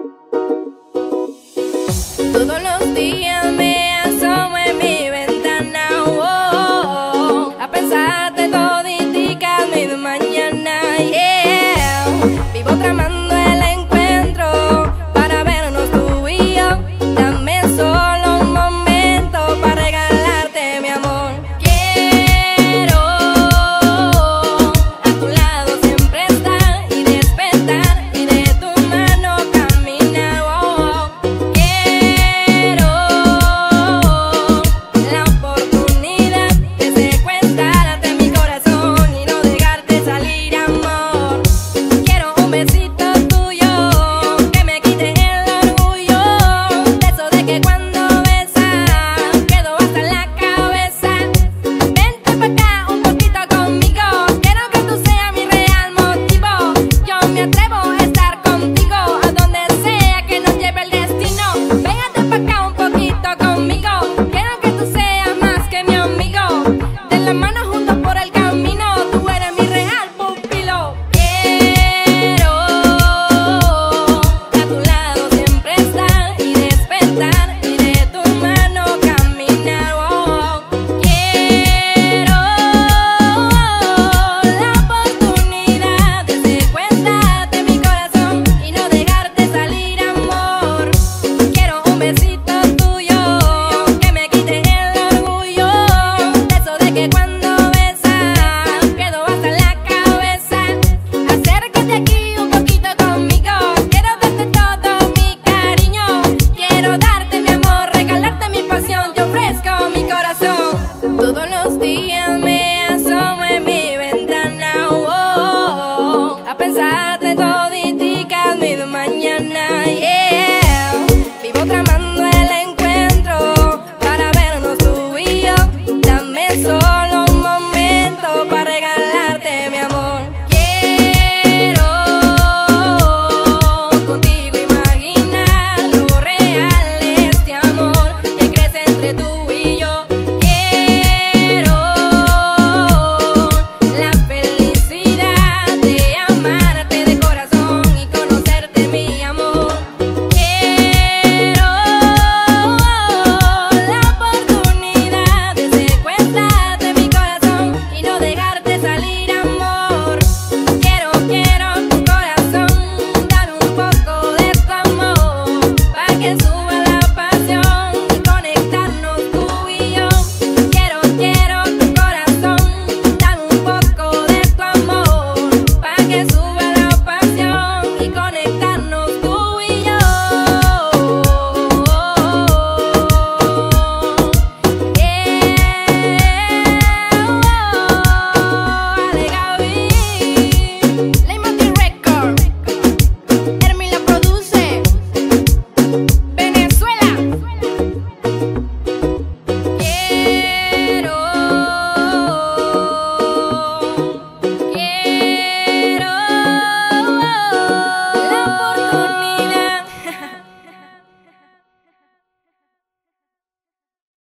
Todos los días me asomo en mi ventana, a pensar de toditica mi mañana, yeah. Vivo tramando el encuentro para vernos tú y yo. Dame solo un momento para regalarte mi amor. Quiero a tu lado siempre estar y despertar y de tu mano caminar, Quiero la oportunidad de secuestrarte mi corazón y no dejarte salir, amor. Quiero un besito tuyo que me quite el orgullo, de eso de que cuando besas quedo hasta la cabeza. Vente pa' acá un poquito conmigo, quiero que tú seas mi real motivo. Yo me atrevo a estar contigo a donde sea que nos lleve el destino. Pégate pa' acá un poquito conmigo, quiero que tú seas más que mi amigo. De la mano juntos por el camino, tú eres mi real pupilo. Quiero a tu lado siempre estar y despertar y de tu mano caminar, Quiero la oportunidad de secuestrarte mi corazón y no dejarte salir, amor. Quiero un besito tuyo que me quite el orgullo, de eso de que cuando besas quedo hasta la cabeza. Acércate aquí un poquito conmigo, quiero darte todo mi cariño. Quiero darte mi amor, regalarte mi pasión, te ofrezco mi corazón. Todos los días me asomo en mi ventana, a pensar de toditica mi mañana, yeah.